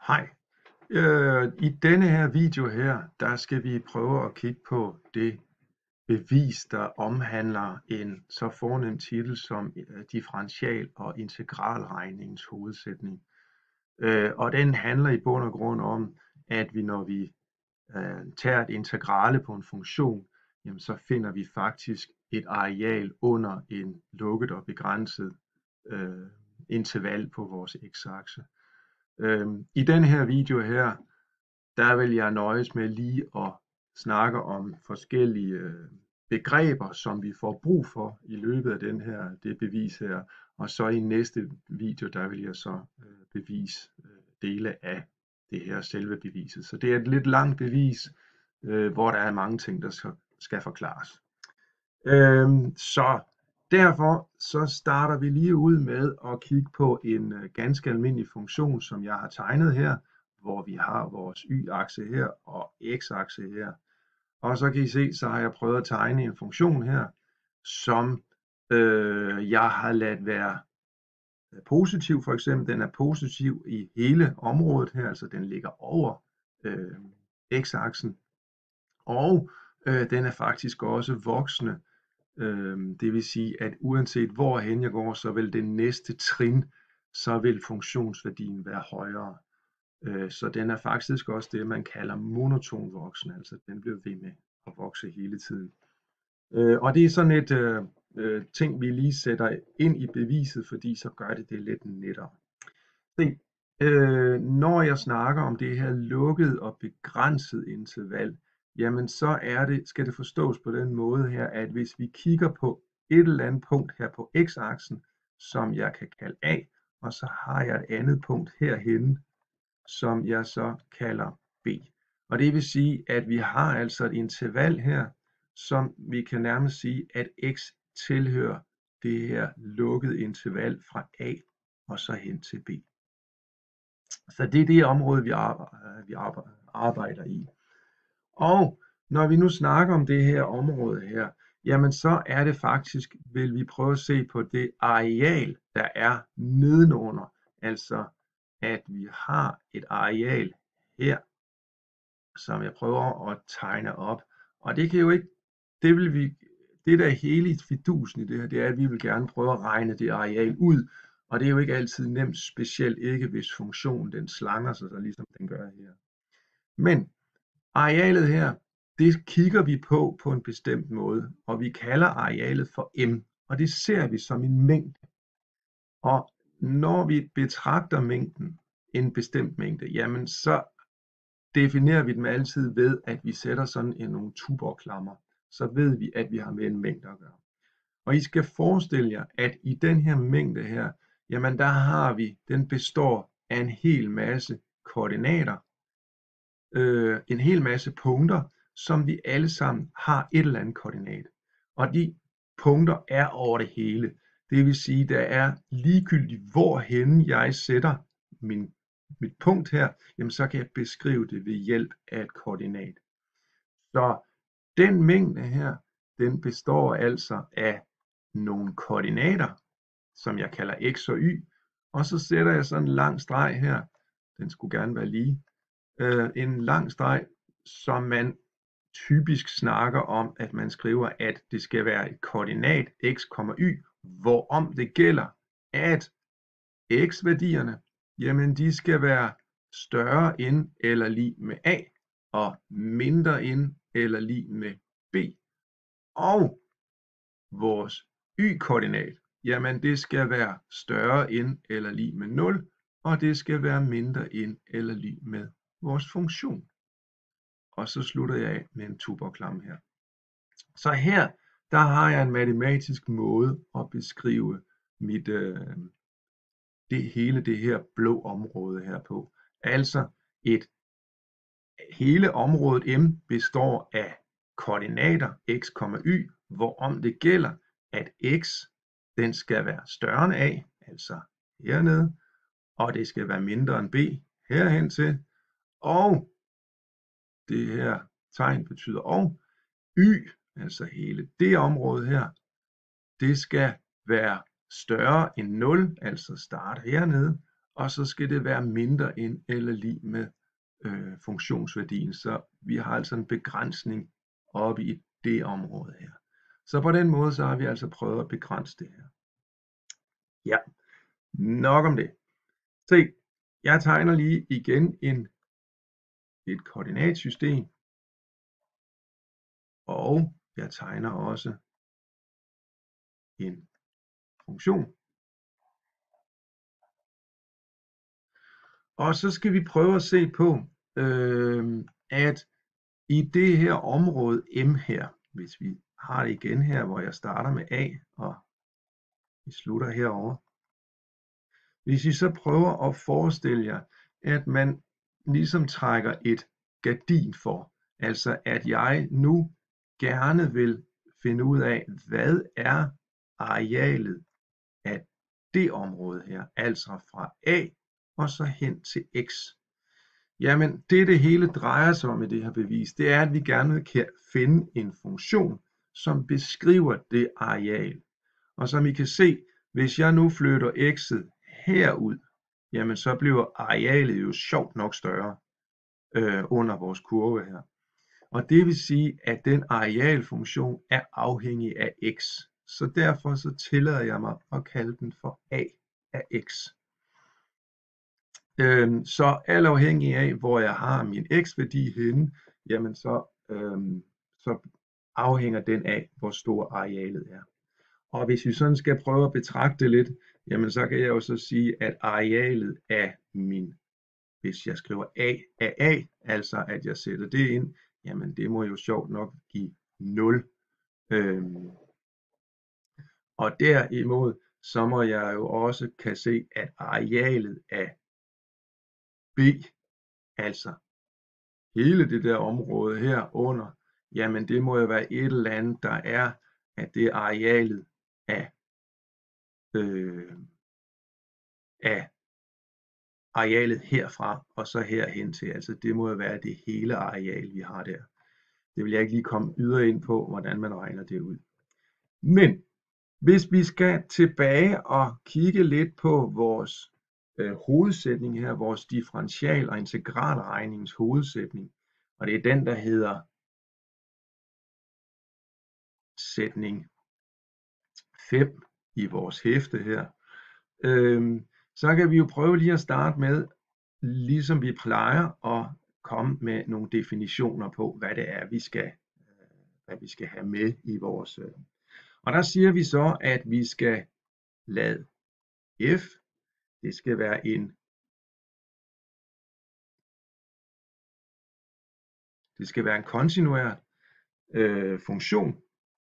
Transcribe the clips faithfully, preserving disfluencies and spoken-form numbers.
Hej. Øh, I denne her video her, der skal vi prøve at kigge på det bevis, der omhandler en så fornem titel som øh, differential- og integralregningens hovedsætning. Øh, og den handler i bund og grund om, at vi når vi øh, tager et integrale på en funktion, jamen så finder vi faktisk et areal under en lukket og begrænset øh, interval på vores x-akse. Øhm, I den her video her, der vil jeg nøjes med lige at snakke om forskellige øh, begreber, som vi får brug for i løbet af den her, det bevis her. Og så i næste video, der vil jeg så øh, bevise øh, dele af det her selve beviset. Så det er et lidt langt bevis, øh, hvor der er mange ting, der skal, skal forklares. Øhm, så derfor så starter vi lige ud med at kigge på en øh, ganske almindelig funktion, som jeg har tegnet her, hvor vi har vores y-akse her og x-akse her. Og så kan I se, så har jeg prøvet at tegne en funktion her, som øh, jeg har ladt være positiv. For eksempel, den er positiv i hele området her, altså den ligger over øh, x-aksen. Og øh, den er faktisk også voksende. Det vil sige, at uanset hvorhen jeg går, så vil det næste trin, så vil funktionsværdien være højere. Så den er faktisk også det, man kalder monoton voksende, altså den bliver ved med at vokse hele tiden. Og det er sådan et uh, ting, vi lige sætter ind i beviset, fordi så gør det det lidt nettere. Se, uh, når jeg snakker om det her lukket og begrænset interval, jamen så er det, skal det forstås på den måde her, at hvis vi kigger på et eller andet punkt her på x-aksen, som jeg kan kalde A, og så har jeg et andet punkt herhenne, som jeg så kalder B. Og det vil sige, at vi har altså et interval her, som vi kan nærmest sige, at x tilhører det her lukkede interval fra A og så hen til B. Så det er det område, vi arbejder, vi arbejder i. Og når vi nu snakker om det her område her, jamen så er det faktisk, vil vi prøve at se på det areal, der er nedenunder. Altså at vi har et areal her, som jeg prøver at tegne op. Og det kan jo ikke, det vil vi, det der er hele fidusen i det her, det er, at vi vil gerne prøve at regne det areal ud. Og det er jo ikke altid nemt, specielt ikke hvis funktionen den slanger sig, så ligesom den gør her. Men arealet her, det kigger vi på på en bestemt måde, og vi kalder arealet for M, og det ser vi som en mængde. Og når vi betragter mængden, en bestemt mængde, jamen så definerer vi dem altid ved, at vi sætter sådan en nogle tuborgklammer. Så ved vi, at vi har med en mængde at gøre. Og I skal forestille jer, at i den her mængde her, jamen der har vi, den består af en hel masse koordinater, øh, en hel masse punkter, som vi alle sammen har et eller andet koordinat. Og de punkter er over det hele. Det vil sige, der er ligegyldigt hvorhen jeg sætter min, mit punkt her, jamen så kan jeg beskrive det ved hjælp af et koordinat. Så den mængde her, den består altså af nogle koordinater, som jeg kalder x og y, og så sætter jeg sådan en lang streg her, den skulle gerne være lige, øh, en lang streg, som man typisk snakker om, at man skriver, at det skal være et koordinat x, y, hvorom det gælder, at x-værdierne, jamen de skal være større end eller lig med a, og mindre end eller lig med b. Og vores y-koordinat, jamen det skal være større end eller lig med nul, og det skal være mindre end eller lig med vores funktion. Og så slutter jeg af med en tuborgklam her. Så her, der har jeg en matematisk måde at beskrive mit, øh, det hele det her blå område her på. Altså et hele området M består af koordinater x, y, hvorom det gælder, at x den skal være større end a, altså hernede, og det skal være mindre end b herhen til, og det her tegn betyder og, y, altså hele det område her, det skal være større end nul, altså start hernede, og så skal det være mindre end eller lig med øh, funktionsværdien. Så vi har altså en begrænsning oppe i det område her. Så på den måde så har vi altså prøvet at begrænse det her. Ja, nok om det. Se, jeg tegner lige igen en, et koordinatsystem, og jeg tegner også en funktion. Og så skal vi prøve at se på, øh, at i det her område M her, hvis vi har det igen her, hvor jeg starter med A, og vi slutter herover. Hvis I så prøver at forestille jer, at man ligesom trækker et gardin for, altså at jeg nu gerne vil finde ud af, hvad er arealet af det område her, altså fra A og så hen til X. Jamen det det hele drejer sig om i det her bevis, det er at vi gerne kan finde en funktion, som beskriver det areal. Og som I kan se, hvis jeg nu flytter x'et herud, jamen så bliver arealet jo sjovt nok større øh, under vores kurve her. Og det vil sige, at den arealfunktion er afhængig af x. Så derfor så tillader jeg mig at kalde den for a af x. Øhm, så alt afhængig af, hvor jeg har min x-værdi henne, jamen så, øhm, så afhænger den af, hvor stor arealet er. Og hvis vi sådan skal prøve at betragte det lidt, jamen så kan jeg jo så sige, at arealet af min, hvis jeg skriver a af a, altså at jeg sætter det ind, jamen det må jo sjovt nok give nul. Øhm, og derimod, så må jeg jo også kan se, at arealet af b, altså hele det der område her under, jamen det må jo være et eller andet, der er, at det er arealet af, øh, af arealet herfra og så herhen til. Altså det må jo være det hele areal, vi har der. Det vil jeg ikke lige komme yderligere ind på, hvordan man regner det ud. Men hvis vi skal tilbage og kigge lidt på vores øh, hovedsætning her, vores differential- og integralregningens hovedsætning, og det er den, der hedder sætning fem i vores hæfte her, øh, så kan vi jo prøve lige at starte med, ligesom vi plejer, at komme med nogle definitioner på, hvad det er, vi skal, hvad vi skal have med i vores. Og der siger vi så, at vi skal lade f, det skal være en, det skal være en kontinuær øh, funktion,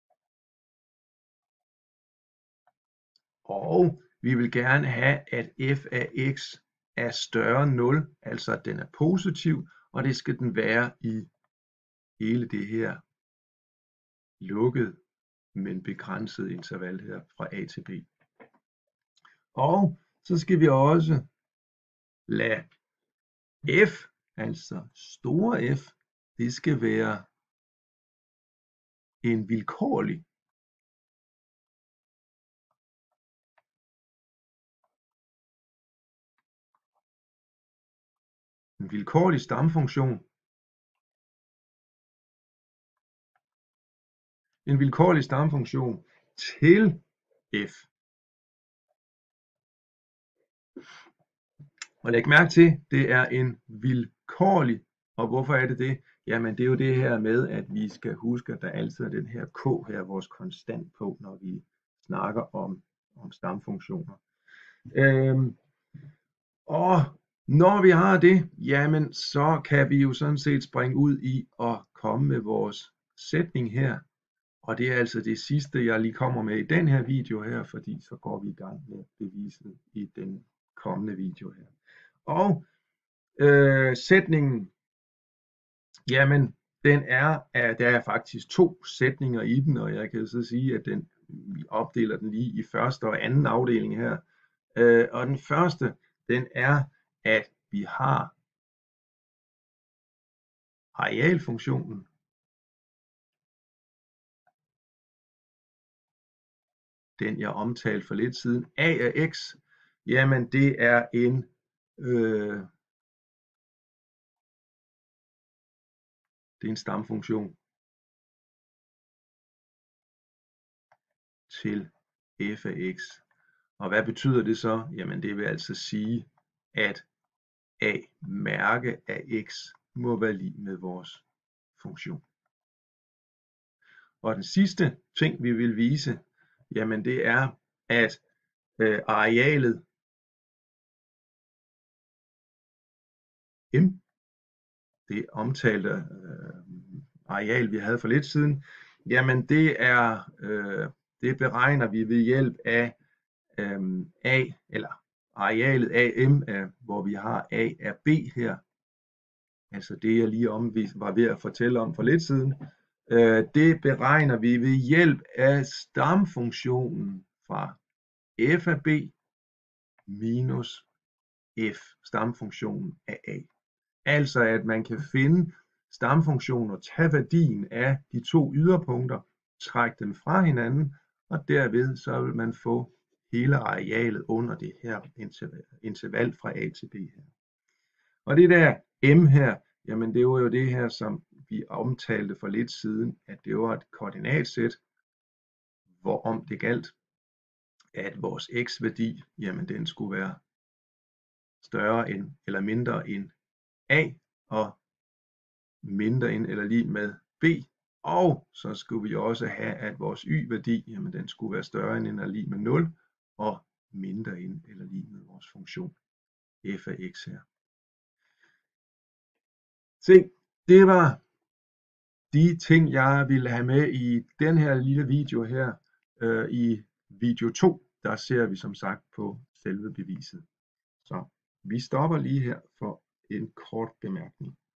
og vi vil gerne have, at f af x er større end nul, altså at den er positiv, og det skal den være i hele det her lukket, men begrænset interval her fra a til b. Og så skal vi også lade f, altså store F, det skal være en vilkårlig en vilkårlig stamfunktion. En vilkårlig stamfunktion til f. Og læg mærke til, det er en vilkårlig. Og hvorfor er det det? Jamen det er jo det her med, at vi skal huske, at der altid er den her k her, vores konstant på, når vi snakker om, om stamfunktioner. Øhm, og når vi har det, jamen så kan vi jo sådan set springe ud i at komme med vores sætning her. Og det er altså det sidste, jeg lige kommer med i den her video her, fordi så går vi i gang med beviset i den kommende video her. Og øh, sætningen, jamen den er, at der er faktisk to sætninger i den, og jeg kan så sige, at den, vi opdeler den lige i første og anden afdeling her. Øh, og den første, den er, at vi har arealfunktionen, den jeg omtalte for lidt siden, a af x, jamen det er en Øh, det er en stamfunktion til f af x. Og hvad betyder det så? Jamen det vil altså sige, at a mærke af x må være lig med vores funktion. Og den sidste ting, vi vil vise, jamen det er, at øh, arealet M, det omtalte øh, areal, vi havde for lidt siden, jamen det er, øh, det beregner vi ved hjælp af øh, A, eller arealet A M, er, hvor vi har A er B her, altså det jeg lige omvis, var ved at fortælle om for lidt siden, øh, det beregner vi ved hjælp af stamfunktionen fra f af b minus f, stamfunktionen af a. Altså at man kan finde stamfunktionen og tage værdien af de to yderpunkter, trække dem fra hinanden, og derved så vil man få hele arealet under det her interval fra a til b her. Og det der m her, jamen det var jo det her, som vi omtalte for lidt siden, at det var et koordinatsæt, hvorom det galt, at vores x-værdi, jamen den skulle være større end eller mindre end a, og mindre end eller lig med b, og så skulle vi også have, at vores y-værdi, jamen den skulle være større end eller lig med nul, og mindre end eller lig med vores funktion f af x her. Se, det var de ting, jeg ville have med i den her lille video her. Øh, I video to, der ser vi som sagt på selve beviset. Så vi stopper lige her for en kort bemærkning.